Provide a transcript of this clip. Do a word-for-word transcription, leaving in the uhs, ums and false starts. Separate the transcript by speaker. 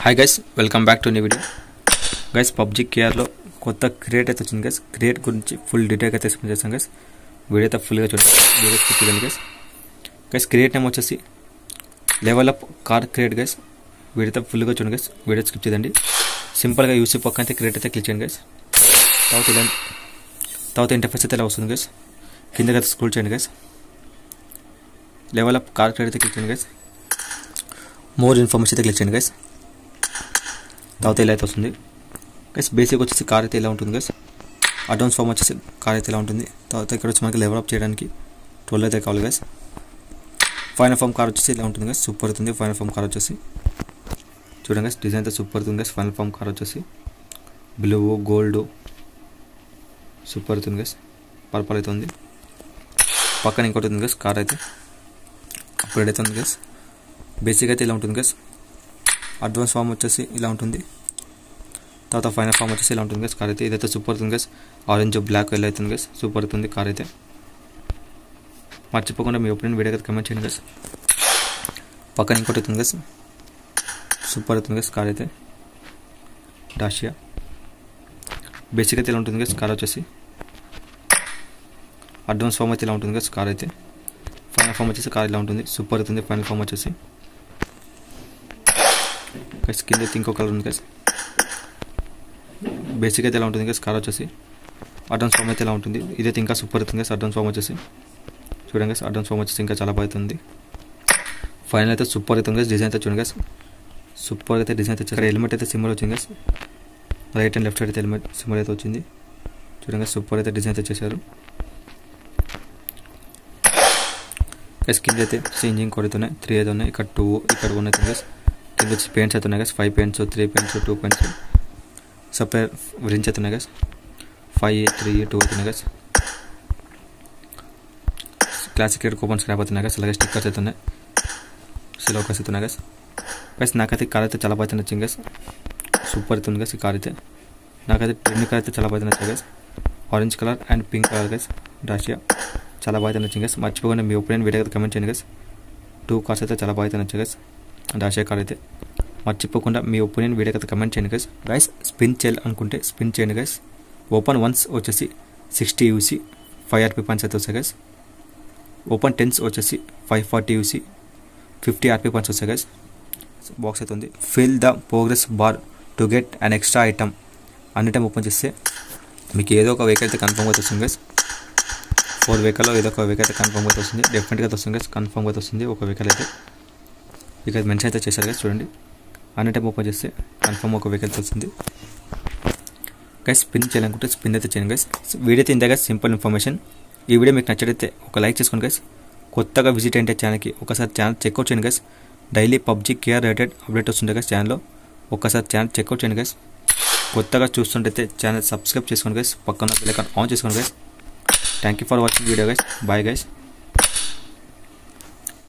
Speaker 1: Hi guys, welcome back to new video. Guys, PUBG కేఆర్లో కొత్త create అయితే వచ్చింది గైస్. క్రియేట్ గురించి ఫుల్ డీటెయిల్గా అయితే ఎక్స్ప్లెయిన్ చేస్తాం గైస్. వీడియో అయితే ఫుల్గా చూడండి, వీడియో స్కిప్ చేయండి గైస్. గైస్, క్రియేట్ నేమ్ వచ్చేసి level up car create guys. Video అయితే ఫుల్గా చూడండి గైస్, వీడియో స్కిప్ చేయండి. సింపుల్గా యూసీ పక్క అయితే క్రియేట్ అయితే క్లిక్ చేయండి గైస్. తర్వాత ఇలా తర్వాత ఇంటర్ఫేస్ అయితే ఇలా వస్తుంది గైస్. కిందకి అయితే స్క్రోల్ చేయండి guys. Level up car create అయితే క్లిక్ చేయండి గైస్. మోర్ ఇన్ఫర్మేషన్ అయితే క్లిక్ చేయండి గైస్. తర్వాత ఇలా అయితే వస్తుంది గైస్. బేసిక్ వచ్చేసి కార్ అయితే ఇలా ఉంటుంది గైస్. అడ్వాన్స్ ఫామ్ వచ్చేసి కార్ అయితే ఇలా ఉంటుంది. తర్వాత ఇక్కడ వచ్చి మనకి లెవెల్ అప్ చేయడానికి ట్వెల్వ్ అయితే కావాలి గైస్. ఫైనల్ ఫామ్ కార్ వచ్చేసి ఇలా ఉంటుంది గైస్. సూపర్ అవుతుంది ఫైనల్ ఫామ్ కార్ వచ్చేసి. చూడండి గైస్, డిజైన్ అయితే సూపర్ అవుతుంది గైస్. ఫైనల్ ఫామ్ కార్ వచ్చేసి బ్లూ గోల్డ్ సూపర్ అవుతుంది గైస్. పర్పల్ అయితే ఉంది. పక్కన ఇంకోటి ఉంది గైస్. కార్ అయితే అప్గ్రేడ్ అయితే ఉంది గైస్. బేసిక్ అయితే ఇలా ఉంటుంది గైస్. అడ్వాన్స్ ఫామ్ వచ్చేసి ఇలా ఉంటుంది. తర్వాత ఫైనల్ ఫామ్ వచ్చేసి ఇలా ఉంటుంది గైస్. కార్ అయితే ఇదైతే సూపర్ అవుతుంది గైస్. ఆరెంజ్ బ్లాక్ ఎల్లో అవుతుంది గైస్. సూపర్ అవుతుంది కార్ అయితే. మర్చిపోకుండా మీ ఒపీనియన్ వీడియో అయితే కమెంట్ చేయండి గైస్. పక్కన ఇంకోటి అవుతుంది గైస్. సూపర్ అవుతుంది గైస్ కార్ అయితే. డాషియా బేసిక్ అయితే ఇలా ఉంటుంది గైస్. కార్ వచ్చేసి అడ్వాన్స్ ఫామ్ అయితే ఇలా ఉంటుంది గైస్. కార్ అయితే ఫైనల్ ఫామ్ వచ్చేసి కార్ ఇలా ఉంటుంది. సూపర్ అవుతుంది ఫైనల్ ఫామ్ వచ్చేసి. గైస్, కింద అయితే ఇంకో కలర్ ఉంది గైస్. బేసిక్ అయితే ఎలా ఉంటుంది గైస్. కార్ వచ్చేసి అడ్వాన్స్ ఫామ్ అయితే ఎలా ఉంటుంది. ఇదైతే ఇంకా సూపర్ అవుతుంది గైస్. అడ్వాన్స్ ఫామ్ వచ్చేసి చూడండి గైస్. అడ్వాన్స్ ఫామ్ వచ్చేసి ఇంకా చాలా బాగుంటుంది. ఫైనల్ అయితే సూపర్ అవుతుంది గైస్. డిజైన్ అయితే చూడండి గైస్. సూపర్ అయితే డిజైన్ అయితే ఇక్కడ హెల్మెట్ అయితే సింబల్ వచ్చింది guys. Right and left side అయితే హెల్మెట్ సింబల్ అయితే వచ్చింది. చూడండి గైస్, సూపర్ అయితే డిజైన్ అయితే చేశారు గైస్. కింద అయితే సింజింగ్ కూడా అయితే ఉన్నాయి. త్రీ అయితే ఉన్నాయి. ఇక్కడ టూ ఇక్కడ వన్ అయితే గైస్. కింద వచ్చి పెయింట్స్ అయితే ఉన్నాయి guys. Five paints three paints two paints supply రించ్ అవుతున్నాయి గైస్. ఫైవ్ త్రీ టూ అవుతున్నాయి guys. Classic rate coupons scrap అవుతున్నాయి గైస్. అలాగే స్టిక్కర్స్ అవుతున్నాయి. సిలోకర్స్ అవుతున్నాయి గైస్. గైస్, నాకైతే కార్ అయితే చాలా బాగా నచ్చింది గైస్. సూపర్ అవుతుంది గైస్ ఈ కార్ అయితే. నాకైతే రెండు కార్ అయితే చాలా బాగా నచ్చాయి guys. Orange colour and pink colour guys. Dacia చాలా బాగా నచ్చింది గైస్. మర్చిపోకుండా మీ ఒపీనియన్ వీడియో అయితే కమెంట్ చేయండి గైస్. టూ కార్స్ అయితే చాలా బాగా నచ్చాయి గైస్. డాషియా కార్ అయితే మర్చిపోకుండా మీ ఒపీనియన్ వీడియో అయితే కమెంట్ చేయండి గైస్. గైస్, స్పిన్ చేయాలి అనుకుంటే స్పిన్ చేయండి గైస్. ఓపెన్ వన్స్ వచ్చేసి sixty UC five RP points అయితే వస్తాయి గైస్. ఓపెన్ టెన్స్ వచ్చేసి five forty UC fifty RP points వస్తాయి గైస్. బాక్స్ అయితే ఉంది. Fill the progress bar to get an extra item. అన్ని టైం ఓపెన్ చేస్తే మీకు ఏదో ఒక వెహికల్ అయితే కన్ఫర్మ్గా అయితే వస్తుంది గైస్. ఫోర్ వెహికల్లో ఏదో ఒక వెహికల్ అయితే కన్ఫర్మ్గా అయితే వస్తుంది. డెఫినెట్గా అయితే వస్తుంది గైస్. కన్ఫర్మ్గా అయితే వస్తుంది ఒక వెహికల్ అయితే. ఇక మెన్షన్ అయితే చేశారు గైస్. చూడండి, అన్ని టైం ఓపెన్ చేస్తే కన్ఫర్మ్ ఒక వెహికల్ వస్తుంది గైస్. స్పిన్ చేయాలనుకుంటే స్పిన్ అయితే చేయండి గైస్. వీడియో అయితే ఇంత గైస్, సింపుల్ ఇన్ఫర్మేషన్. ఈ వీడియో మీకు నచ్చడైతే ఒక లైక్ చేసుకోండి గైస్. కొత్తగా విజిట్ అయితే ఛానల్కి ఒకసారి ఛానల్ చెక్అవుట్ చేయండి guys. Daily PUBG KR related update వస్తుండే గైస్ ఛానల్లో. ఒకసారి ఛానల్ చెక్అవుట్ చేయండి గైస్. కొత్తగా చూస్తుంటే ఛానల్ సబ్స్క్రైబ్ చేసుకోండి గైస్. పక్కన బెల్ ఐకాన్ ఆన్ చేసుకోండి guys. Thank you for watching video guys. Bye guys.